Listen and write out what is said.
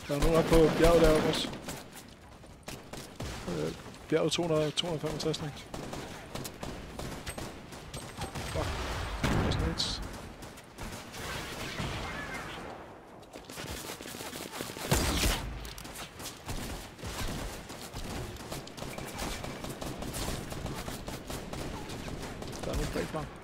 Der er nogen oppe på bjerget deroppe også. Bjerget 265, ikke? Fuck. Der er sådan et. Der er nogen bag mig.